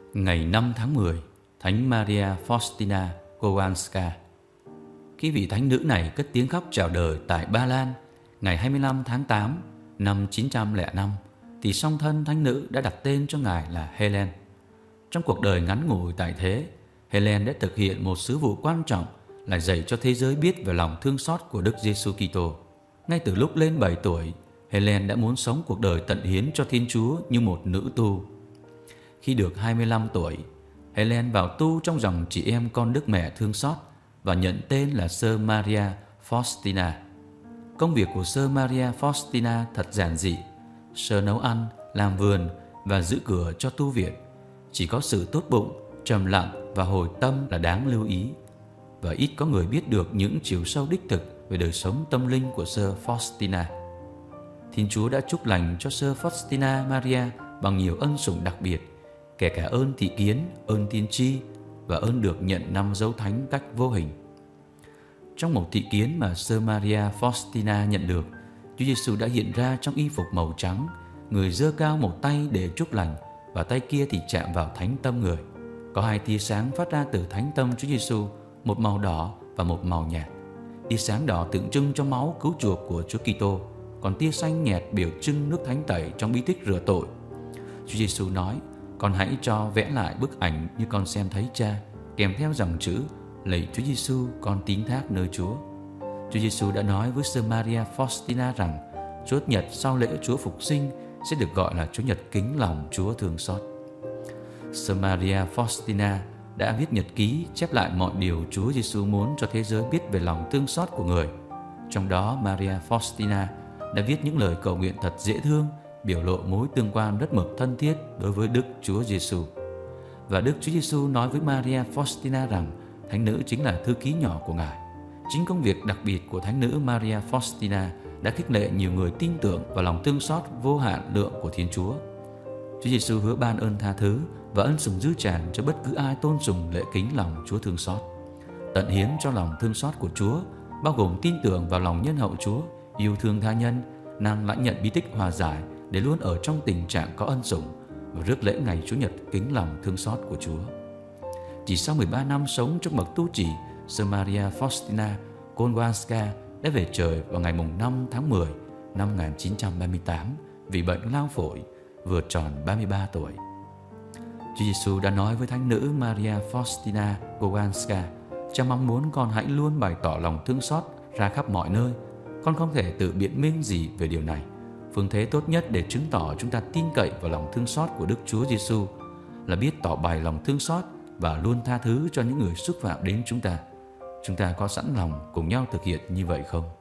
Ngày 5 tháng 10, Thánh Maria Faustina Kowalska. Khi vị thánh nữ này cất tiếng khóc chào đời tại Ba Lan ngày 25 tháng 8 năm 905, thì song thân thánh nữ đã đặt tên cho ngài là Helen. Trong cuộc đời ngắn ngủi tại thế, Helen đã thực hiện một sứ vụ quan trọng là dạy cho thế giới biết về lòng thương xót của Đức Giêsu Kitô. Ngay từ lúc lên 7 tuổi, Helen đã muốn sống cuộc đời tận hiến cho Thiên Chúa như một nữ tu. Khi được 25 tuổi, Helen vào tu trong dòng chị em con Đức Mẹ thương xót và nhận tên là Sơ Maria Faustina. Công việc của Sơ Maria Faustina thật giản dị. Sơ nấu ăn, làm vườn và giữ cửa cho tu viện. Chỉ có sự tốt bụng, trầm lặng và hồi tâm là đáng lưu ý. Và ít có người biết được những chiều sâu đích thực về đời sống tâm linh của Sơ Faustina. Thiên Chúa đã chúc lành cho Sơ Faustina Maria bằng nhiều ân sủng đặc biệt, kể cả ơn thị kiến, ơn tiên tri và ơn được nhận 5 dấu thánh cách vô hình. Trong một thị kiến mà Sơ Maria Faustina nhận được, Chúa Giêsu đã hiện ra trong y phục màu trắng, người giơ cao một tay để chúc lành và tay kia thì chạm vào thánh tâm người. Có 2 tia sáng phát ra từ thánh tâm Chúa Giêsu, một màu đỏ và một màu nhạt. Tia sáng đỏ tượng trưng cho máu cứu chuộc của Chúa Kitô, còn tia xanh nhạt biểu trưng nước thánh tẩy trong bí tích rửa tội. Chúa Giêsu nói: "Con hãy cho vẽ lại bức ảnh như con xem thấy Cha", kèm theo dòng chữ: "Lạy Chúa Giêsu, con tín thác nơi Chúa." Chúa Giêsu đã nói với Sơ Maria Faustina rằng Chúa Nhật sau lễ Chúa Phục sinh sẽ được gọi là Chúa Nhật kính lòng Chúa thương xót. Sơ Maria Faustina đã viết nhật ký chép lại mọi điều Chúa Giêsu muốn cho thế giới biết về lòng thương xót của người. Trong đó, Maria Faustina đã viết những lời cầu nguyện thật dễ thương, biểu lộ mối tương quan rất mực thân thiết đối với Đức Chúa Giêsu. Và Đức Chúa Giêsu nói với Maria Faustina rằng thánh nữ chính là thư ký nhỏ của Ngài. Chính công việc đặc biệt của thánh nữ Maria Faustina đã khích lệ nhiều người tin tưởng vào lòng thương xót vô hạn lượng của Thiên Chúa. Chúa Giêsu hứa ban ơn tha thứ và ân sủng dư tràn cho bất cứ ai tôn sùng lễ kính lòng Chúa thương xót. Tận hiến cho lòng thương xót của Chúa bao gồm tin tưởng vào lòng nhân hậu Chúa, yêu thương tha nhân, năng lãnh nhận bí tích hòa giải để luôn ở trong tình trạng có ân sủng và rước lễ ngày Chúa Nhật kính lòng thương xót của Chúa. Chỉ sau 13 năm sống trong bậc tu trì, Sơ Maria Faustina Kowalska đã về trời vào ngày 5 tháng 10 năm 1938 vì bệnh lao phổi, vừa tròn 33 tuổi. Chúa Giêsu đã nói với thánh nữ Maria Faustina Kowalska: "Cha mong muốn con hãy luôn bày tỏ lòng thương xót ra khắp mọi nơi. Con không thể tự biện minh gì về điều này. Phương thế tốt nhất để chứng tỏ chúng ta tin cậy vào lòng thương xót của Đức Chúa Giêsu là biết tỏ bày lòng thương xót và luôn tha thứ cho những người xúc phạm đến chúng ta. Chúng ta có sẵn lòng cùng nhau thực hiện như vậy không?"